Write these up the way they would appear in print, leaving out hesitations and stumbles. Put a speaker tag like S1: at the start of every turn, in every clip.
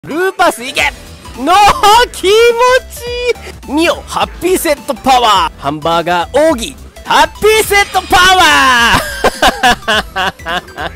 S1: ルーパスいけの気持ちいい見よハッピーセットパワーハンバーガー奥義ハッピーセットパワー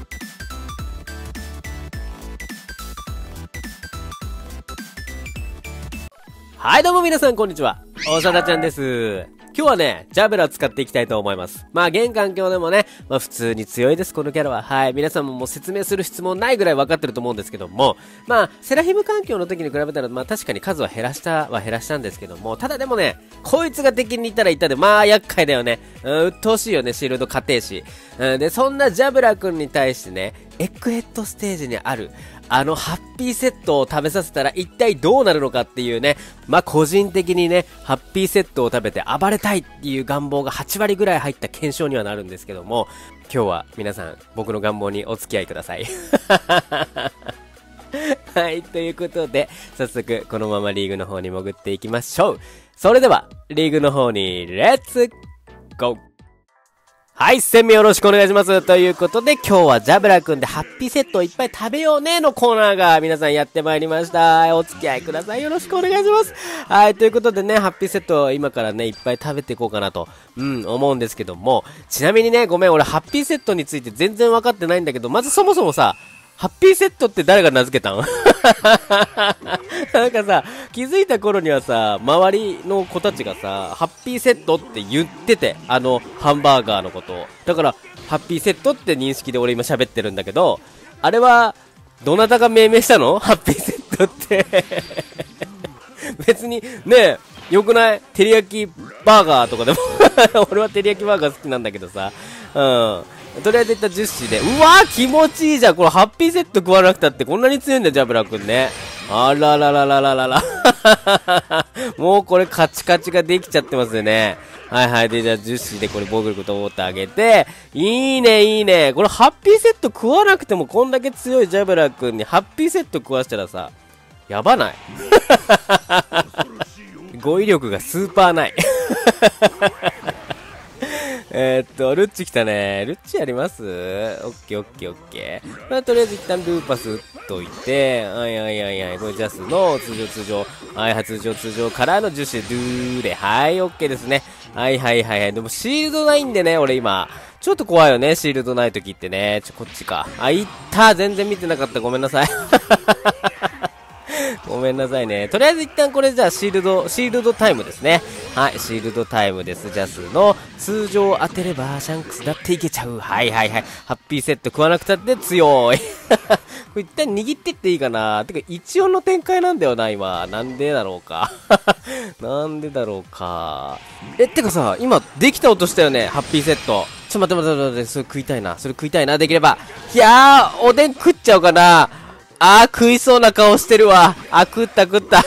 S1: はいどうも皆さんこんにちは。おしゃだちゃんです。今日はね、ジャブラ使っていきたいと思います。まあ、現環境でもね、まあ普通に強いです、このキャラは。はい。皆さんももう説明する質問ないぐらい分かってると思うんですけども、まあ、セラヒム環境の時に比べたら、まあ確かに数は減らしたんですけども、ただでもね、こいつが敵にいたらいたで、まあ厄介だよね。鬱陶しいよね、シールド家庭士。で、そんなジャブラ君に対してね、エッグヘッドステージにある、ハッピーセットを食べさせたら一体どうなるのかっていうね、まあ、個人的にね、ハッピーセットを食べて暴れたいっていう願望が8割ぐらい入った検証にはなるんですけども、今日は皆さん僕の願望にお付き合いください。はい、ということで、早速このままリーグの方に潜っていきましょう。それでは、リーグの方にレッツゴー。はい、宣明よろしくお願いします。ということで、今日はジャブラ君でハッピーセットをいっぱい食べようねのコーナーが皆さんやってまいりました。お付き合いください。よろしくお願いします。はい、ということでね、ハッピーセットを今からね、いっぱい食べていこうかなと、思うんですけども、ちなみにね、ごめん、俺ハッピーセットについて全然分かってないんだけど、まずそもそもさ、ハッピーセットって誰が名付けたんなんかさ、気づいた頃にはさ、周りの子たちがさ、ハッピーセットって言ってて、ハンバーガーのことを。だから、ハッピーセットって認識で俺今喋ってるんだけど、あれは、どなたが命名したのハッピーセットって。別に、ねえ、よくない照り焼きバーガーとかでも。俺は照り焼きバーガー好きなんだけどさ。とりあえずいった10子で、うわー気持ちいいじゃん。これハッピーセット食わなくたってこんなに強いんだよ、ジャブラ君ね。あららららららら。もうこれカチカチができちゃってますよね。はいはい。で、じゃあ10子でこれ防御力と思ってあげて、いいねいいね。これハッピーセット食わなくてもこんだけ強いジャブラ君にハッピーセット食わしたらさ、やばない語彙力がスーパーない。ルッチ来たね。ルッチやります？オッケーオッケーオッケー。まあ、とりあえず一旦ルーパス打っといて、これジャスの通常。はい、通常からの10種ドゥーで、はい、オッケーですね。はい。でもシールドないんでね、俺今。ちょっと怖いよね、シールドない時ってね。こっちか。あ、いった全然見てなかった。ごめんなさい。ごめんなさいね。とりあえず一旦これじゃあシールドタイムですね。はい、シールドタイムです。ジャスの通常当てればシャンクスだっていけちゃう。はい。ハッピーセット食わなくたって強い。これ一旦握ってっていいかな。てか一応の展開なんだよな、今。なんでだろうか。てかさ、今できた音したよね、ハッピーセット。待って、それ食いたいな、できれば。いやー、おでん食っちゃおうかな。食いそうな顔してるわ。食った。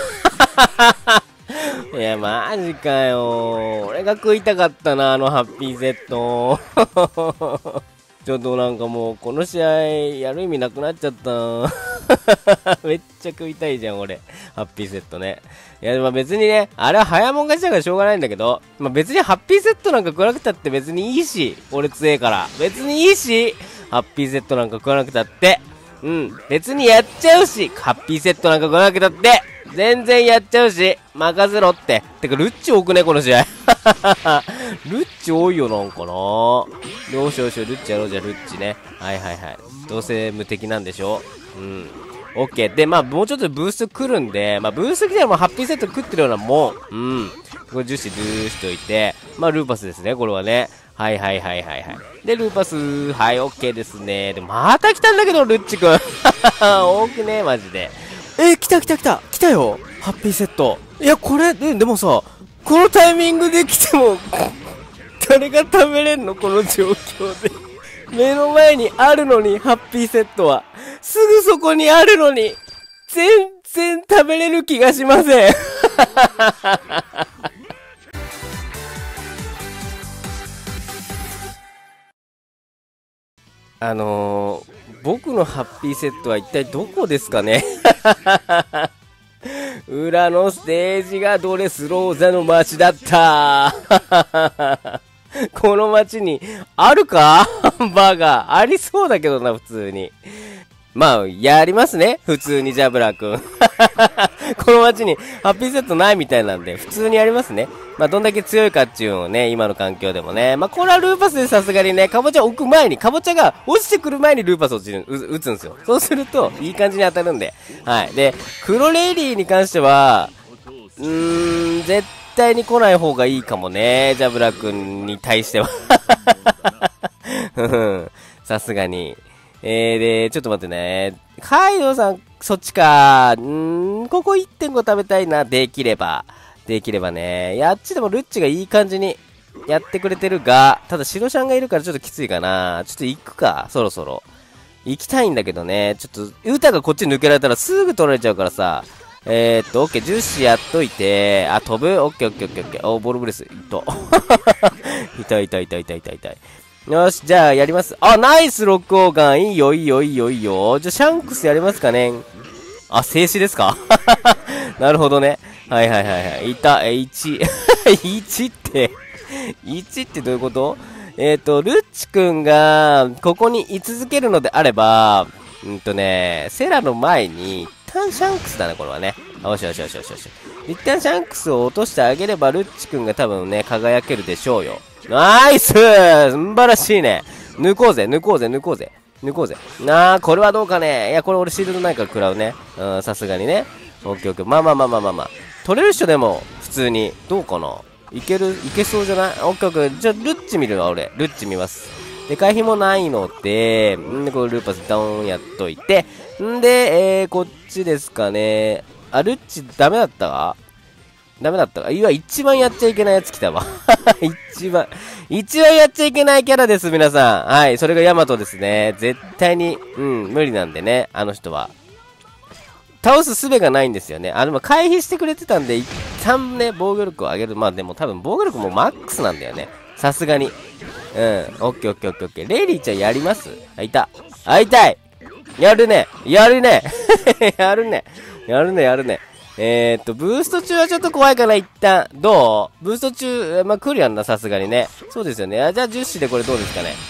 S1: いや、マジかよ。俺が食いたかったな、ハッピーセット。ちょっとなんかもう、この試合、やる意味なくなっちゃったな。めっちゃ食いたいじゃん、俺。ハッピーセットね。いや、別にね、あれは早もん勝ちだからしょうがないんだけど、別にハッピーセットなんか食わなくたって別にいいし、俺強えから。別にいいし、ハッピーセットなんか食わなくたって。別にやっちゃうし、ハッピーセットなんか来なきゃだって、全然やっちゃうし、任せろって。てか、ルッチ多くね、この試合。ルッチ多いよ、なんかな。よし、ルッチやろう、じゃあ、ルッチね。はい。どうせ無敵なんでしょ。オッケー。で、もうちょっとブースト来るんで、ブースト来たらもうハッピーセット食ってるようなもん。これ、樹脂ドゥーしといて、ルーパスですね、これはね。はい。で、ルーパス、はい、オッケーですね。で、また来たんだけど、ルッチくん。多くね、マジで。来たよ。ハッピーセット。いや、これ、でもさ、このタイミングで来ても、誰が食べれんのこの状況で。目の前にあるのに、ハッピーセットは。すぐそこにあるのに、全然食べれる気がしません。僕のハッピーセットは一体どこですかね。裏のステージがドレスローザの街だった。この街にあるかハンバーガー。ありそうだけどな、普通に。 まあ、やりますね。普通にジャブラ君。この街にハッピーセットないみたいなんで、普通にやりますね。まあ、どんだけ強いかっていうのをね、今の環境でもね。まあ、これはルーパスでさすがにね、カボチャ置く前に、カボチャが落ちてくる前にルーパスを打つんですよ。そうすると、いい感じに当たるんで。はい。で、黒レイリーに関しては、絶対に来ない方がいいかもね。ジャブラ君に対しては。さすがに。で、ちょっと待ってね。カイドウさん、そっちか。ここ 1.5 食べたいな。できればね。あっちでもルッチがいい感じにやってくれてるが、ただ白シャンがいるからちょっときついかな。ちょっと行くか。そろそろ。行きたいんだけどね。ちょっと、歌がこっち抜けられたらすぐ取られちゃうからさ。オッケー、10子やっといて、飛ぶ？オッケーオッケーオッケーオッケー。ボールブレス、痛い。よし、じゃあやります。ナイスロックオーガン。いいよ。じゃあシャンクスやりますかね。静止ですか？なるほどね。はい。いた、1。1ってどういうこと？ルッチ君が、ここに居続けるのであれば、セラの前に、一旦シャンクスだね、これはね。よし。一旦シャンクスを落としてあげれば、ルッチ君が多分ね、輝けるでしょうよ。ナイスー！素晴らしいね。抜こうぜ。これはどうかね。いや、これ俺シールドないから食らうね。さすがにね。オッケー。まあ。取れる人でも、普通に。どうかないけそうじゃない？オッケー。じゃあ、ルッチ見るわ、俺。ルッチ見ます。で、回避もないので、これルーパスダウンやっといて、こっちですかね。ルッチダメだったか？一番やっちゃいけないやつ来たわ。一番やっちゃいけないキャラです、皆さん。はい、それがヤマトですね。絶対に、無理なんでね、あの人は。倒す術がないんですよね。でも回避してくれてたんで、一旦ね、防御力を上げる。まあでも多分防御力もマックスなんだよね。さすがに。オッケー。レイリーちゃんやります？会いたい。やるね。やるね。ブースト中はちょっと怖いかな、一旦。どう？ブースト中、来るやんな、さすがにね。そうですよね。じゃあ10子でこれどうですかね。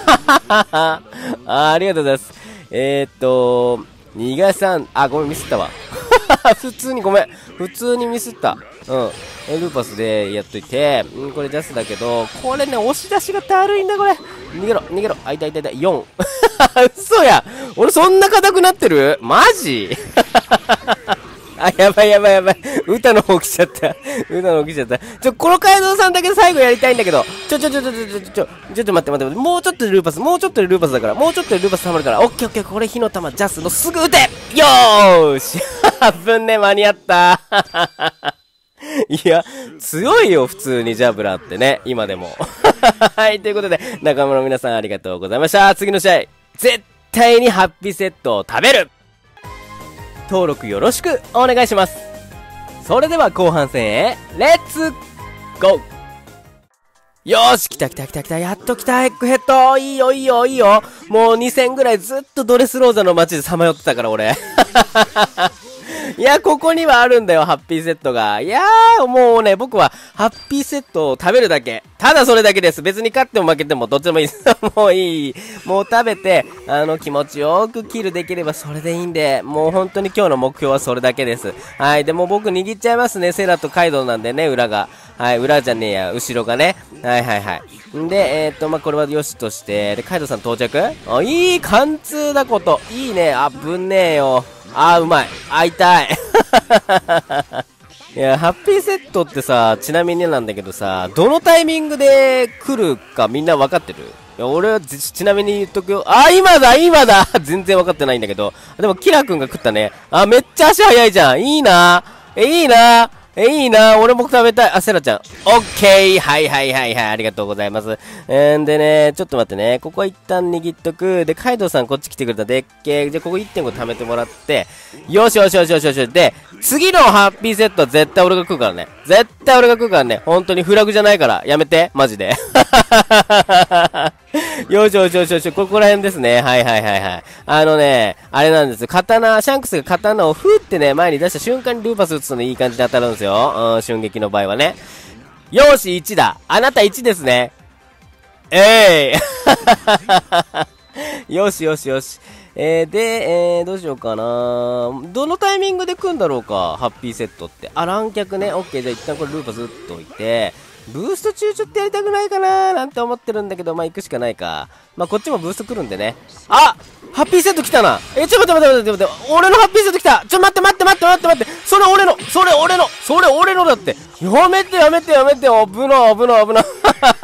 S1: ありがとうございます。逃がさん、ごめん、ミスったわ。普通にミスった。ルーパスでやっといて、これジャスだけど、これね、押し出しがだるいんだ、これ。逃げろ。痛い。4。嘘や。俺そんな硬くなってる？マジ？やばい。歌の方来ちゃった。このカイドウさんだけ最後やりたいんだけど。ちょっと待って。もうちょっとでルーパスだから。もうちょっとでルーパス溜まるから。オッケー。これ火の玉、ジャスのすぐ撃て！よーし！危ね、間に合った。いや、強いよ、普通にジャブラってね。今でも。はい、ということで、仲間の皆さんありがとうございました。次の試合、絶対にハッピーセットを食べる！登録よろしくお願いします。それでは後半戦へ、レッツゴー！よーし、来た。やっと来た、エッグヘッド。いいよ。もう2000ぐらいずっとドレスローザの街でさまよってたから、俺。いや、ここにはあるんだよ、ハッピーセットが。いやー、もうね、僕は、ハッピーセットを食べるだけ。ただそれだけです。別に勝っても負けてもどっちでもいいです。もういい。もう食べて、気持ちよくキルできればそれでいいんで、もう本当に今日の目標はそれだけです。はい、でも僕握っちゃいますね。セラとカイドウなんでね、裏が。はい、裏じゃねえや、後ろがね。はい。んで、これはよしとして、で、カイドウさん到着？いい貫通だこと。いいね。ぶんねえよ。うまい。痛い。いや、ハッピーセットってさ、ちなみになんだけどさ、どのタイミングで来るかみんな分かってる？いや、俺はちなみに言っとくよ。今だ全然分かってないんだけど。でも、キラ君が食ったね。めっちゃ足早いじゃん。いいな。俺も食べたい。セラちゃん。オッケー。はい。ありがとうございます。でね、ちょっと待ってね。ここは一旦握っとく。で、カイドウさんこっち来てくれた。でっけー。じゃ、ここ 1.5 貯めてもらって。よし。で、次のハッピーセットは絶対俺が食うからね。本当にフラグじゃないから。やめて。マジで。よし。ここら辺ですね。はい。あれなんですよ。シャンクスが刀をふーってね、前に出した瞬間にルーパス打つとね、いい感じで当たるんですよ。瞬撃の場合はね。よし、1だ。あなた1ですね。よし。 どうしようかな。どのタイミングで組んだろうか、ハッピーセットって。あ、乱脚ね。オッケー、じゃあ一旦これルーパス打っといて、ブースト中ちょっとやりたくないかななんて思ってるんだけど、まあ行くしかないか。まあこっちもブースト来るんでね。あ、ハッピーセット来たな。ちょっと待って待って待って待って。俺のハッピーセット来た。待って待って待って待って待って。それ俺のだって。やめてやめてやめて。危ない危ない危ない。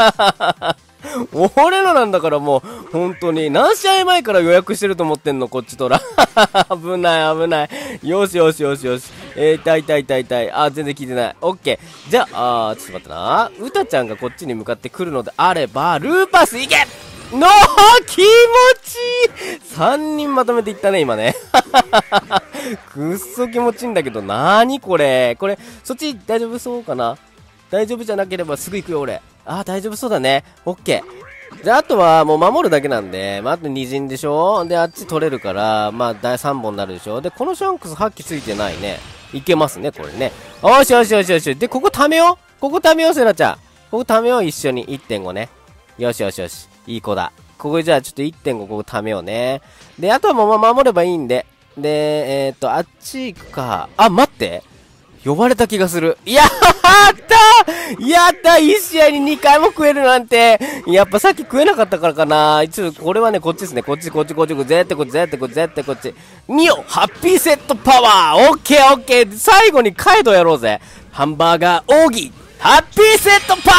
S1: 俺のなんだからもう、本当に。何試合前から予約してると思ってんの、こっちとら。危ない危ない。よしよしよしよし。痛い痛い痛い痛い。あ、全然聞いてない。オッケー。じゃあ、ちょっと待ってな。うたちゃんがこっちに向かってくるのであれば、ルーパスいけの気持ちいい !3 人まとめていったね、今ね。くっそ気持ちいいんだけど、なーにこれ。これ、そっち大丈夫そうかな。大丈夫じゃなければすぐ行くよ、俺。あー、大丈夫そうだね。オッケー。じゃあ、あとはもう守るだけなんで、まあ、あと2陣でしょで、あっち取れるから、まあ、第3本になるでしょで、このシャンクス発揮ついてないね。いけますね、これね。よしよしよしよし。で、ここ貯めよう。ここ貯めよう、セラちゃん。ここ貯めよう、一緒に。1.5 ね。よしよしよし。いい子だ。ここじゃあちょっと 1.5 ここ貯めようね。で、あとはもう守ればいいんで。で、あっち行くか。あ、待って。呼ばれた気がする。やったやった1試合に2回も食えるなんて。やっぱさっき食えなかったからかな。一応、これはね、こっちですね。こっち、絶対こっち、絶対こっち、絶対こっち。見よハッピーセットパワーオッケーオッケー最後にカイドやろうぜ。ハンバーガー奥義ハッピーセットパ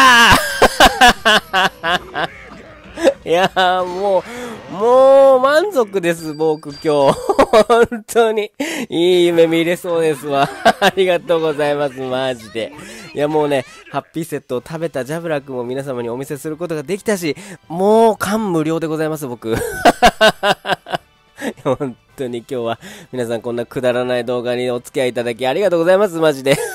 S1: ワーいやーもう満足です、僕今日。本当に、いい夢見れそうですわ。ありがとうございます、マジで。いやもうね、ハッピーセットを食べたジャブラ君も皆様にお見せすることができたし、もう感無量でございます、僕。本当に今日は皆さんこんなくだらない動画にお付き合いいただきありがとうございます、マジで。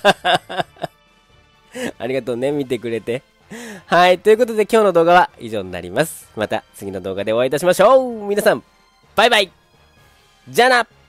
S1: ありがとうね、見てくれて。はい。ということで今日の動画は以上になります。また次の動画でお会いいたしましょう。皆さん、バイバイ。じゃあな。